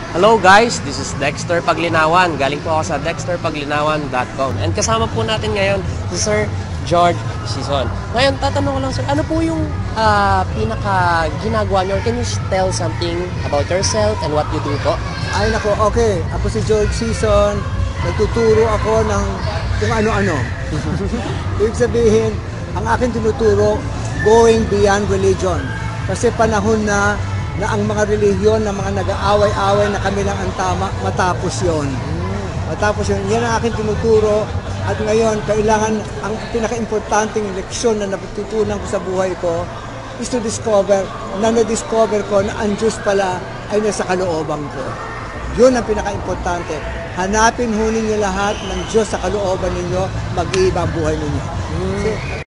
Hello guys, this is Dexter Paglinawan. Galing po ako sa dexterpaglinawan.com. And kasama po natin ngayon si Sir George Sison. Ngayon, tatanong ko lang sir, ano po yung pinaka ginagawa nyo? Or can you tell something about yourself and what you do po? Ay nako, okay. Ako si George Sison. Nagtuturo ako ng kung ano-ano. Ibig sabihin, ang akin tinuturo, going beyond religion. Kasi panahon na ang mga relihiyon, na mga nag-aaway-away na kami lang ang tama, matapos yon. Matapos yun. Yan ang akin tinuturo. At ngayon, kailangan, ang pinaka-importanting leksyon na natutunan ko sa buhay ko is to discover, na-discover ko na ang Diyos pala ay nasa kalooban ko. Yun ang pinaka-importante. Hanapin ho ninyo lahat ng Diyos sa kalooban ninyo, mag-iiba ang buhay ninyo.